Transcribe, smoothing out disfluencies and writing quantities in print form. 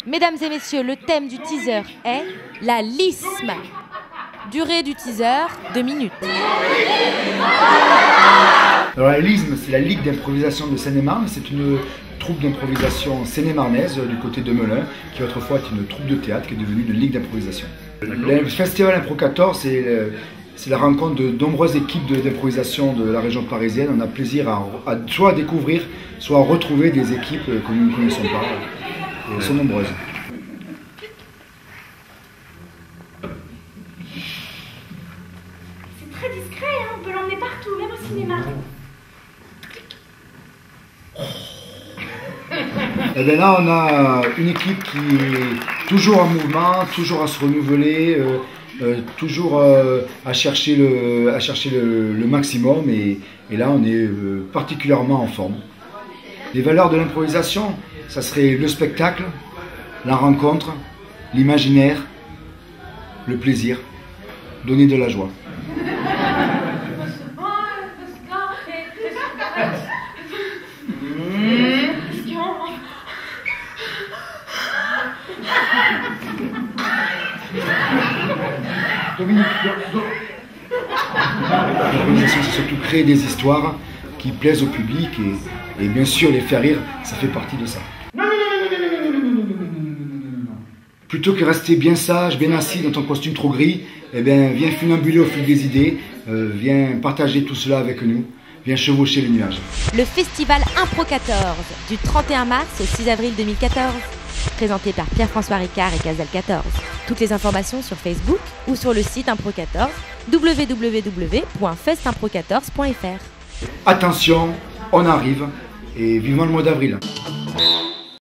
Mesdames et messieurs, le thème du teaser est la LISM. Durée du teaser, 2 minutes. Alors la LISM, c'est la Ligue d'improvisation de Seine-et-Marne. C'est une troupe d'improvisation seine-et-marnaise du côté de Melun, qui autrefois était une troupe de théâtre qui est devenue une ligue d'improvisation. Le festival Impro 14, c'est la rencontre de nombreuses équipes d'improvisation de la région parisienne. On a plaisir à soit à découvrir, soit à retrouver des équipes que nous ne connaissons pas. Elles sont nombreuses. C'est très discret, hein, on peut l'emmener partout, même au cinéma. Et bien là, on a une équipe qui est toujours en mouvement, toujours à se renouveler, toujours à chercher le maximum. Et là, on est particulièrement en forme. Les valeurs de l'improvisation, ça serait le spectacle, la rencontre, l'imaginaire, le plaisir, donner de la joie. L'improvisation, c'est surtout créer des histoires qui plaisent au public et bien sûr les faire rire, ça fait partie de ça. Plutôt que rester bien sage, bien assis dans ton costume trop gris, eh bien, viens funambuler au fil des idées, viens partager tout cela avec nous, viens chevaucher les nuages. Le festival Impro 14 du 31 mars au 6 avril 2014, présenté par Pierre-François Ricard et Casal 14. Toutes les informations sur Facebook ou sur le site Impro 14, www.festimpro14.fr. Attention, on arrive et vivement le mois d'avril.